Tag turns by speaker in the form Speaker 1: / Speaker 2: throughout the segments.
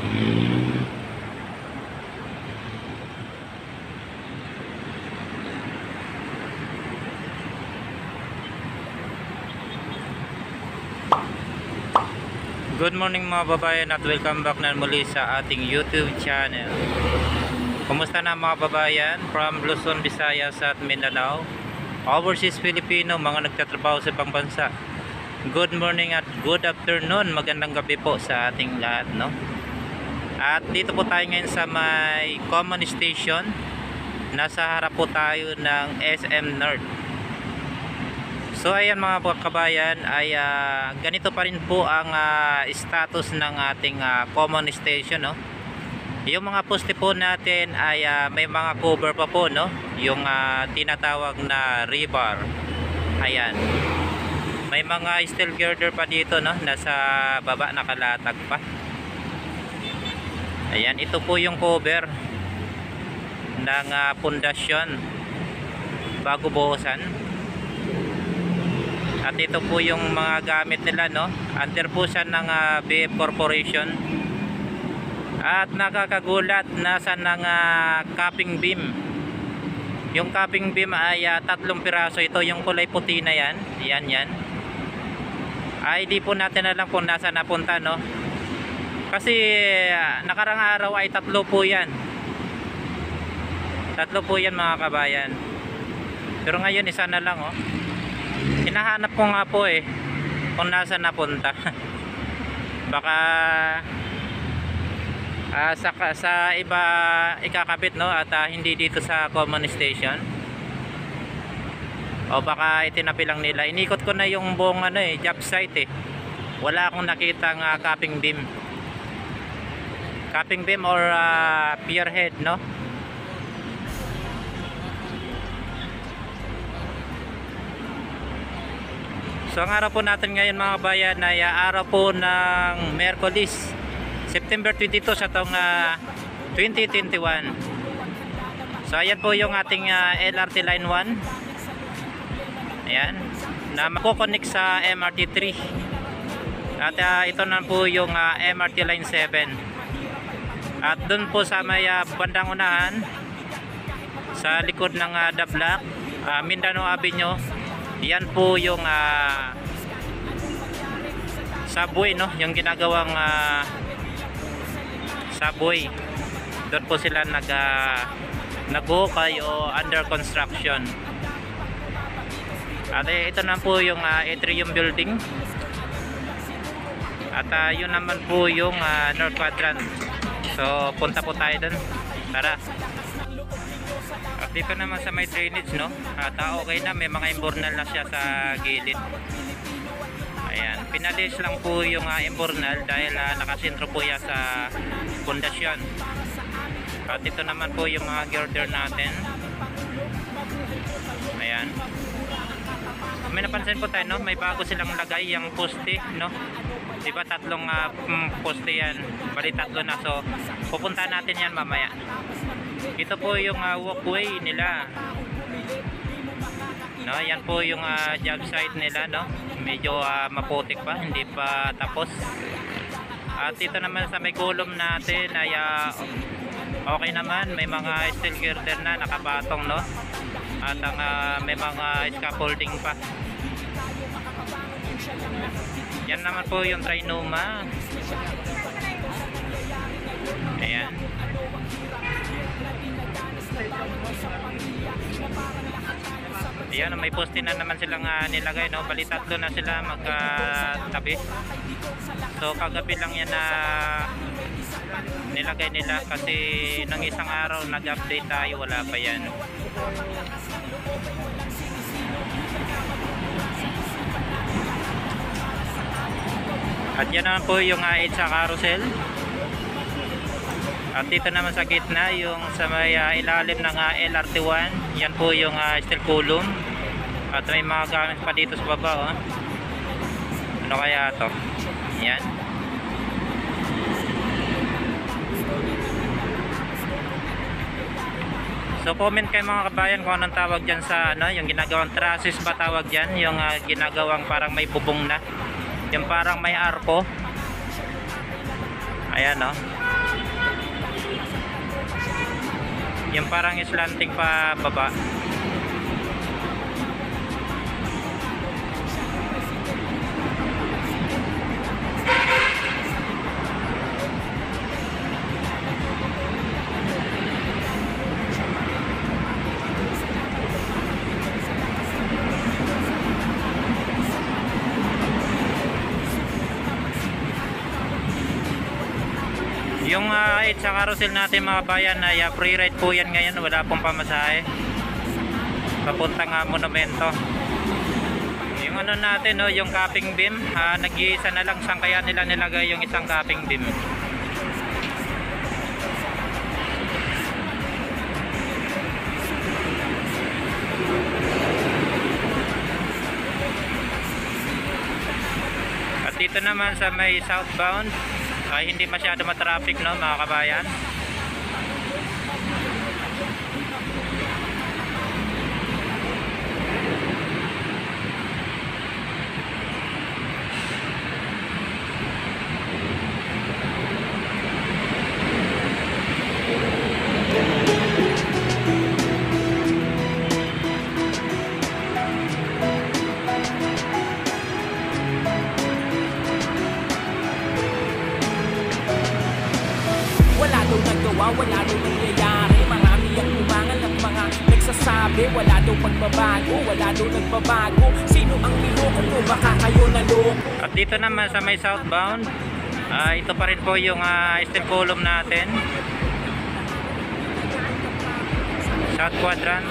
Speaker 1: Good morning mga babayan at welcome back na muli sa ating YouTube channel. Kumusta na mga babayan from Luzon, Visayas at Mindanao, overseas Filipino, mga nagtatrabaho sa ibang bansa. Good morning at good afternoon, magandang gabi po sa ating lahat, no? At dito po tayo ngayon sa may common station. Nasa harap po tayo ng SM North. So ayan mga kabayan, ay ganito pa rin po ang status ng ating common station, no? Yung mga poste po natin ay may mga cover pa po, no? Yung tinatawag na rebar. Ayan. May mga steel girder pa dito, no? Nasa baba nakalatag pa. Ayan, ito po yung cover ng pundasyon bago buhusan. At ito po yung mga gamit nila, no? Under po siya ng BF Corporation. At nakakagulat, nasa ng capping beam. Yung capping beam ay 3 piraso. Ito yung kulay puti na yan. Yan. Ay di po natin alam kung nasa napunta, no? Kasi nakarang araw ay 3 po yan. 3 po yan mga kabayan. Pero ngayon isa na lang, oh. Hinahanap ko nga po kung nasa napunta. Baka sa iba ikakabit, no? At hindi dito sa common station. O baka itinabi lang nila. Inikot ko na yung buong job site wala akong nakitang capping beam. Capping beam or pier head, no? So ang araw po natin ngayon mga bayan ay araw po ng Miyerkules, September 22 sa taong 2021. So ayan po yung ating LRT Line 1. Ayan, na makukonek sa MRT 3. At ito na po yung MRT Line 7. At dun po sa may bandang unahan, sa likod ng The Block, Mindanao Avenue, yan po yung subway, no? Yung ginagawang subway. Doon po sila nag-hukay o under construction. At ito na po yung atrium building. At yun naman po yung North Quadrant. So punta po tayo doon. Tara. At dito naman sa may drainage, no? At okay na, may mga imbornal na siya sa gilid. Ayan, pinalis lang po yung imbornal dahil nakasentro po yan sa pundasyon. At ito naman po yung mga girder natin. Ayan. May napansin po tayo, no? May bago silang lagay yung poste, no? Diba 3 poste yan, bali 3 na. So pupunta natin yan mamaya. Ito po yung walkway nila, no? Yan po yung job site nila, no? Medyo maputik pa, hindi pa tapos. At ito naman sa may column natin ay okay naman, may mga steel girder na nakapatong, no? At may mga scaffolding pa. Yan naman po yung trinoma. Ayan. Ayan, may poste na naman silang nilagay, no? Bali 3 na sila magkatabi. So kagabi lang yan na nilagay nila kasi nang isang araw nag-update tayo, wala pa yan. At yan naman po yung EDSA carousel. At dito naman sa gitna, yung sa may ilalim ng LRT1, yan po yung steel column. At may mga gamit pa dito sa baba, oh. Ano kaya to? Yan. So comment kayo mga kabayan kung anong tawag dyan sa yung ginagawang trusses ba tawag dyan, yung ginagawang parang may bubong na, yung parang may arko. Ayan, no? Yung parang slanting pa baba. Yung sa carousel natin mga bayan ay free ride po yan ngayon, wala pong pamasahe papuntang monumento. Yung ano natin, no, yung capping beam, nag-iisa na lang, saan kaya nila nilagay yung isang capping beam? At dito naman sa may southbound ay hindi masyado matraffic, no, mga kabayan.
Speaker 2: Wala daw nangyayari, marami ang umangal at mga nagsasabi wala daw pagbabago, wala daw nagbabago. Sino ang niloko mo? Baka kayo naloko.
Speaker 1: At dito naman sa may southbound, ito pa rin po yung steel column natin, south quadrant.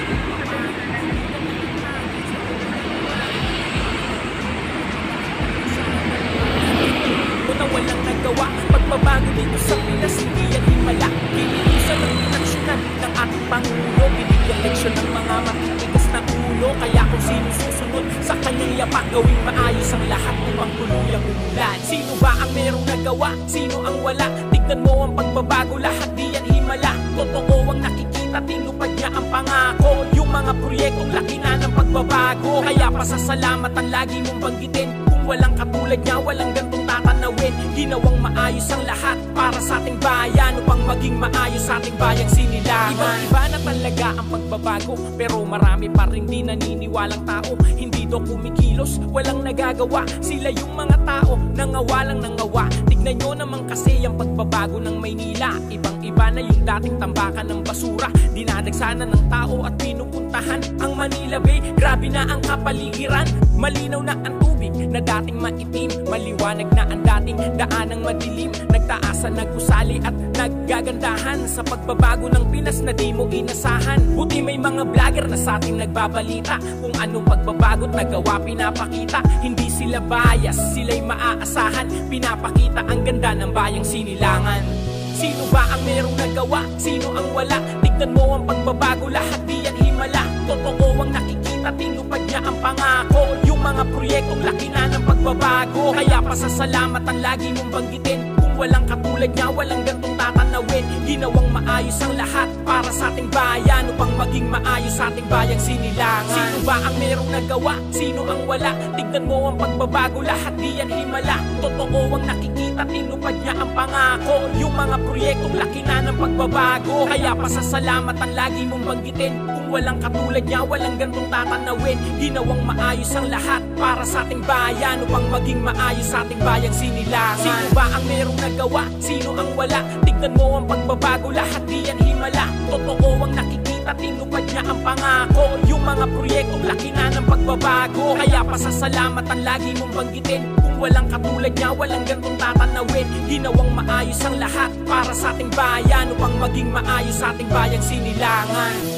Speaker 2: Na walang nagawa, pagbabago dito sa Pinas, hindi yan himala. Pinilisan ng inaksyonan ng ating Pangulo, binigyan leksyon ng mga matitigas na ulo. Kaya kung sino susunod sa kanyang yapak, gawing maayos ang lahat upang tuluyang umulan. Sino ba ang merong nagawa? Sino ang wala? Tignan mo ang pagbabago, lahat di yan himala. Totoo ang nakikita, tinupad niya ang pangako. Yung mga proyektong laki na ng pagbabago, kaya pasasalamat ang lagi mong banggitin. Walang katulad niya, walang gantong tatanawin. Ginawang maayos ang lahat para sa ating bayan, upang maging maayos sa ating bayang sinilangan. Iba na talaga ang pagbabago, pero marami pa rin di naniniwalang tao. Hindi daw kumikilos, walang nagagawa. Sila yung mga tao, nangawalang nangawa. Tignan nyo naman kasi ang pagbabago ng Maynila. Ibang-iba na yung dating tambakan ng basura, dinadagsanan ng tao at pinupuntahan ang Manila Bay. Grabe na ang kapaligiran, malinaw na ang tubig na dating maitim, maliwanag na ang dating daanang madilim. Nagtaasan, nagusali at naggagandahan sa pagbabago ng Pinas na di mo inasahan. Buti may mga vlogger na sa atin nagbabalita kung anong pagbabago't nagawa pinapakita. Hindi sila bias, sila'y maaasahan. Pinapakita ang ganda ng bayang sinilangan. Sino ba ang merong nagawa? Sino ang wala? Tignan mo ang pagbabago, lahat di yan himala. Totoo ang nakikita, tinupad niya ang pangako. Yung mga proyektong laki na ng pagbabago, kaya pasasalamat ang lagi mong banggitin. Kung walang katulad niya, walang gantong tatanawin. Ginawang maayos ang lahat para sa ating bayan, upang maging maayos sa ating bayang sinilangan. Sino ba ang merong nagawa? Sino ang wala? Tignan mo ang pagbabago, lahat di yan himala. Totoo ang nakikita, tinupad niya ang pangako. Yung mga proyektong laki na ng pagbabago, kaya pasasalamat ang lagi mong banggitin. Kung walang katulad niya, walang gantong tatanawin. Ginawang maayos ang lahat para sa ating bayan, upang maging maayos sa ating bayang sinilangan. Sino ba ang merong nagawa? Sino ang wala? Tignan mo ang pagbabago, lahat di yan himala. Totoo ang nakikita, tinupad niya ang pangako. Yung mga proyektong laki na ng pagbabago, kaya pasasalamat ang lagi mong banggitin. Kung walang katulad niya, walang gantong tatanawin. Ginawang maayos ang lahat para sa ating bayan, upang maging maayos sa ating bayang sinilangan.